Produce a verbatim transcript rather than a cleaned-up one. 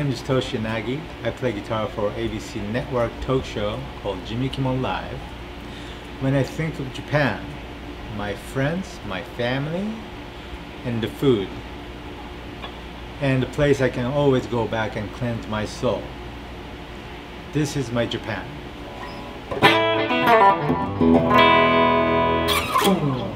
name is Toshi Yanagi. I play guitar for A B C network talk show called Jimmy Kimmel Live. When I think of Japan, my friends, my family, and the food, and the place I can always go back and cleanse my soul. This is my Japan.